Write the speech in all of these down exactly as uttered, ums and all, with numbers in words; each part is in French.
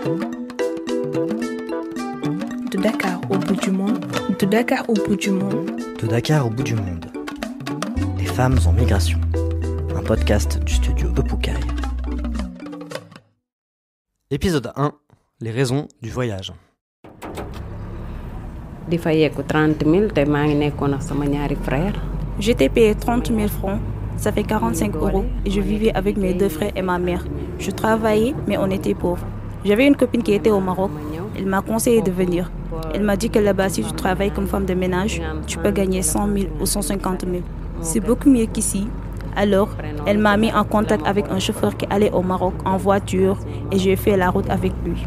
De Dakar au bout du monde, de Dakar au bout du monde. De Dakar au bout du monde. Les femmes en migration. Un podcast du studio Epoukaï. Épisode un. Les raisons du voyage. J'étais payé trente mille francs, ça fait quarante-cinq euros, et je vivais avec mes deux frères et ma mère. Je travaillais, mais on était pauvres. J'avais une copine qui était au Maroc. Elle m'a conseillé de venir. Elle m'a dit que là-bas, si tu travailles comme femme de ménage, tu peux gagner cent mille ou cent cinquante mille. C'est beaucoup mieux qu'ici. Alors, elle m'a mis en contact avec un chauffeur qui allait au Maroc en voiture et j'ai fait la route avec lui.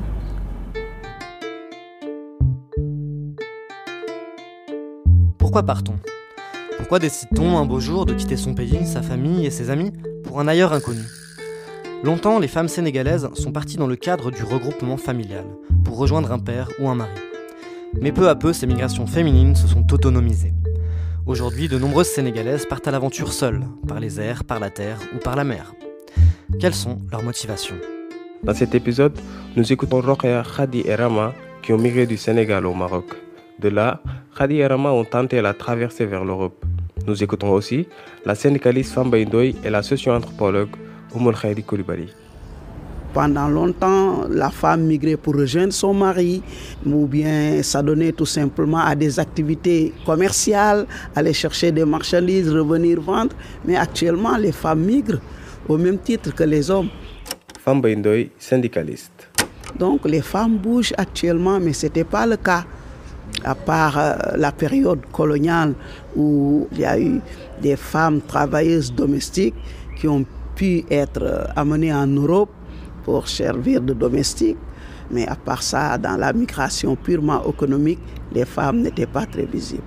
Pourquoi part-on ? Pourquoi décide-t-on un beau jour de quitter son pays, sa famille et ses amis pour un ailleurs inconnu ? Longtemps, les femmes sénégalaises sont parties dans le cadre du regroupement familial pour rejoindre un père ou un mari. Mais peu à peu, ces migrations féminines se sont autonomisées. Aujourd'hui, de nombreuses Sénégalaises partent à l'aventure seules, par les airs, par la terre ou par la mer. Quelles sont leurs motivations ? Dans cet épisode, nous écoutons Rokhaya, Khadi et Rama qui ont migré du Sénégal au Maroc. De là, Khadi et Rama ont tenté la traversée vers l'Europe. Nous écoutons aussi la syndicaliste Famba Ndoye et la socio-anthropologue Oumoul Khairi Koulibaly. Pendant longtemps, la femme migrait pour rejoindre son mari, ou bien s'adonner tout simplement à des activités commerciales, aller chercher des marchandises, revenir vendre. Mais actuellement, les femmes migrent au même titre que les hommes. Famba Ndoye, syndicaliste. Donc les femmes bougent actuellement, mais ce n'était pas le cas. À part euh, la période coloniale où il y a eu des femmes travailleuses domestiques qui ont pu être amenées en Europe pour servir de domestiques. Mais à part ça, dans la migration purement économique, les femmes n'étaient pas très visibles.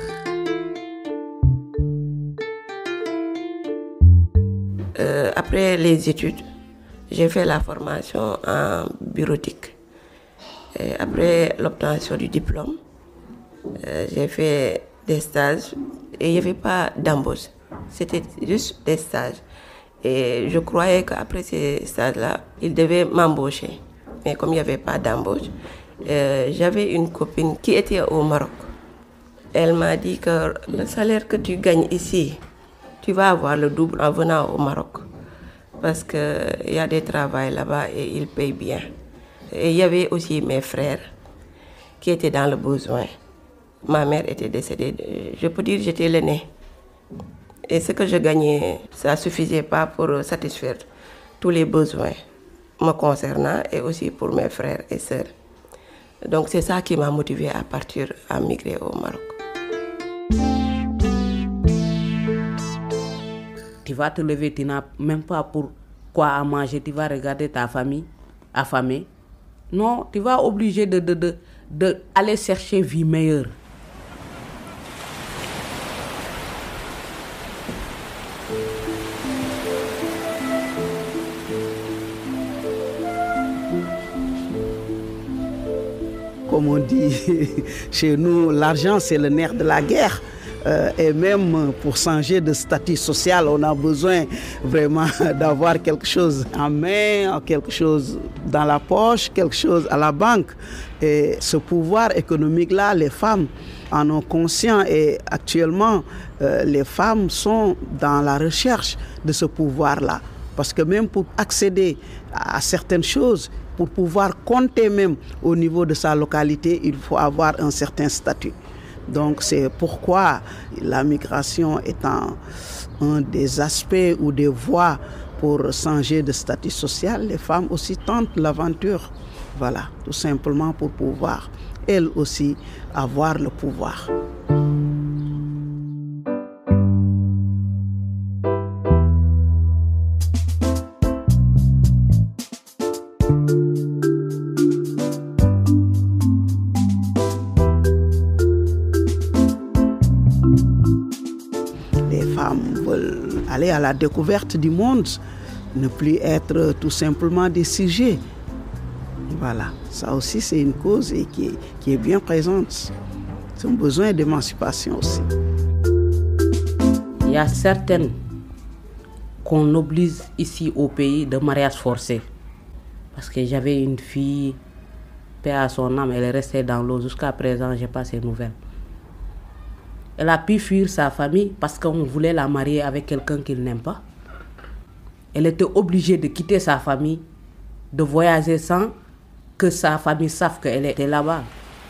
Euh, après les études, j'ai fait la formation en bureautique. Et après l'obtention du diplôme, euh, j'ai fait des stages et il n'y avait pas d'embauche. C'était juste des stages. Et je croyais qu'après ces stages-là, ils devaient m'embaucher. Mais comme il n'y avait pas d'embauche, euh, j'avais une copine qui était au Maroc. Elle m'a dit que le salaire que tu gagnes ici, tu vas avoir le double en venant au Maroc. Parce qu'il y a des travails là-bas et ils payent bien. Et il y avait aussi mes frères qui étaient dans le besoin. Ma mère était décédée. Je peux dire que j'étais l'aînée. Et ce que je gagnais, ça ne suffisait pas pour satisfaire tous les besoins me concernant et aussi pour mes frères et sœurs. Donc c'est ça qui m'a motivée à partir, à migrer au Maroc. Tu vas te lever, tu n'as même pas pour quoi à manger, tu vas regarder ta famille affamée. Non, tu vas obligé de, de, de, de aller chercher vie meilleure. Comme on dit chez nous, l'argent c'est le nerf de la guerre. Euh, et même pour changer de statut social, on a besoin vraiment d'avoir quelque chose en main, quelque chose dans la poche, quelque chose à la banque. Et ce pouvoir économique-là, les femmes en ont conscience et actuellement, euh, les femmes sont dans la recherche de ce pouvoir-là. Parce que même pour accéder à certaines choses, pour pouvoir compter même au niveau de sa localité, il faut avoir un certain statut. Donc c'est pourquoi la migration étant un des aspects ou des voies pour changer de statut social, les femmes aussi tentent l'aventure. Voilà, tout simplement pour pouvoir, elles aussi, avoir le pouvoir. Aller à la découverte du monde, ne plus être tout simplement des sujets. Voilà, ça aussi c'est une cause et qui, est, qui est bien présente. C'est un besoin d'émancipation aussi. Il y a certaines qu'on oblige ici au pays de mariage forcé. Parce que j'avais une fille, paix à son âme, elle est restée dans l'eau. Jusqu'à présent, je n'ai pas ses nouvelles. Elle a pu fuir sa famille parce qu'on voulait la marier avec quelqu'un qu'il n'aime pas. Elle était obligée de quitter sa famille, de voyager sans que sa famille sache qu'elle était là-bas.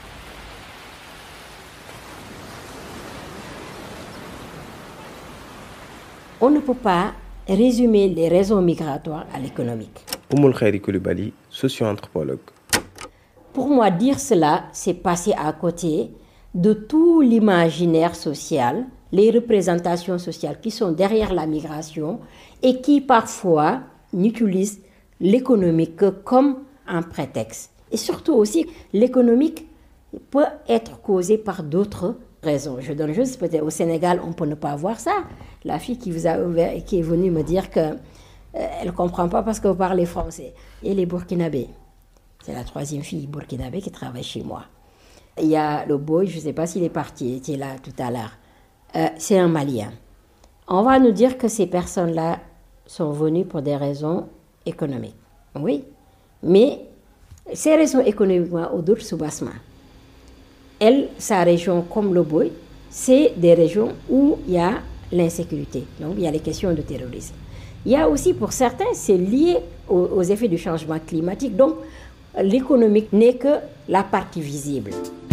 On ne peut pas résumer les raisons migratoires à l'économique. Oumoul Khairi Koulibaly, socio-anthropologue. Pour moi, dire cela, c'est passer à côté de tout l'imaginaire social, les représentations sociales qui sont derrière la migration et qui parfois n'utilisent l'économique que comme un prétexte. Et surtout aussi, l'économique peut être causé par d'autres raisons. Je donne juste, peut-être au Sénégal, on peut ne pas voir ça. La fille qui vous a ouvert et qui est venue me dire qu'elle euh, ne comprend pas parce que vous parlez français. Et les Burkinabés. C'est la troisième fille burkinabé qui travaille chez moi. Il y a le boy, je ne sais pas s'il est parti, il était là tout à l'heure. Euh, c'est un Malien. On va nous dire que ces personnes-là sont venues pour des raisons économiques. Oui, mais ces raisons économiques, au d'autres soubassement, elle, sa région comme le boy, c'est des régions où il y a l'insécurité. Donc, il y a les questions de terrorisme. Il y a aussi, pour certains, c'est lié aux, aux effets du changement climatique. Donc, l'économique n'est que la partie visible.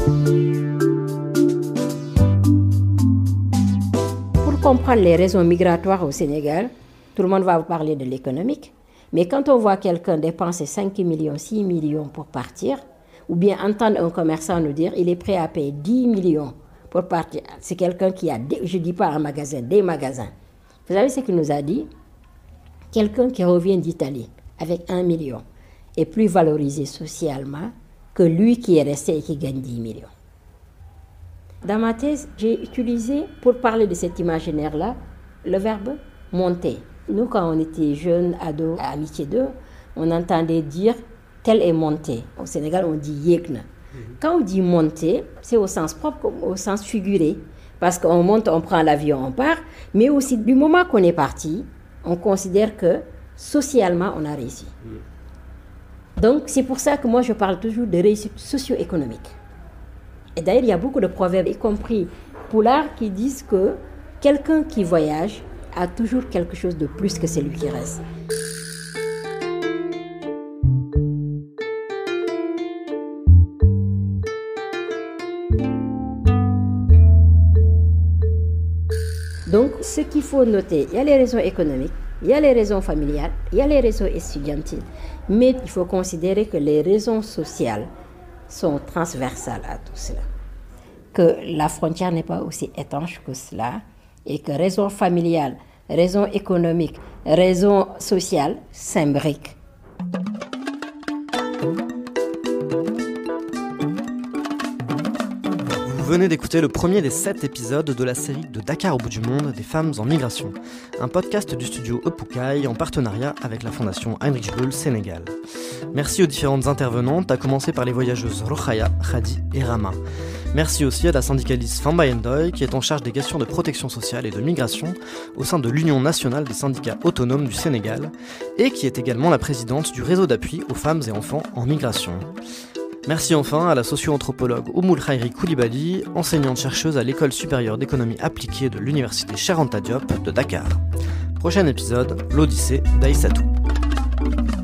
Pour comprendre les raisons migratoires au Sénégal, tout le monde va vous parler de l'économique. Mais quand on voit quelqu'un dépenser cinq millions, six millions pour partir, ou bien entendre un commerçant nous dire qu'il est prêt à payer dix millions pour partir, c'est quelqu'un qui a, des, je ne dis pas un magasin, des magasins. Vous savez ce qu'il nous a dit? Quelqu'un qui revient d'Italie avec un million est plus valorisé socialement que lui qui est resté et qui gagne dix millions. Dans ma thèse, j'ai utilisé, pour parler de cet imaginaire-là, le verbe « monter ». Nous, quand on était jeunes, ados, à Amitié deux, on entendait dire « tel est monté ». Au Sénégal, on dit « yekna ». Quand on dit « monter », c'est au sens propre comme au sens figuré. Parce qu'on monte, on prend l'avion, on part. Mais aussi, du moment qu'on est parti, on considère que socialement, on a réussi. Donc, c'est pour ça que moi, je parle toujours de réussite socio-économique. Et d'ailleurs, il y a beaucoup de proverbes, y compris Poulard, qui disent que quelqu'un qui voyage a toujours quelque chose de plus que celui qui reste. Donc, ce qu'il faut noter, il y a les raisons économiques, il y a les raisons familiales, il y a les raisons estudiantiles. Mais il faut considérer que les raisons sociales sont transversales à tout cela. Que la frontière n'est pas aussi étanche que cela et que raisons familiales, raisons économiques, raisons sociales s'imbriquent. Vous venez d'écouter le premier des sept épisodes de la série de Dakar au bout du monde des femmes en migration, un podcast du studio Epoukaï en partenariat avec la fondation Heinrich Böll Sénégal. Merci aux différentes intervenantes, à commencer par les voyageuses Rokhaya, Khadi et Rama. Merci aussi à la syndicaliste Fambaye Ndoye qui est en charge des questions de protection sociale et de migration au sein de l'Union nationale des syndicats autonomes du Sénégal et qui est également la présidente du réseau d'appui aux femmes et enfants en migration. Merci enfin à la socio-anthropologue Oumoul Khairi Koulibaly, enseignante-chercheuse à l'École supérieure d'économie appliquée de l'Université Cheikh Anta Diop de Dakar. Prochain épisode, l'Odyssée d'Aïssatou.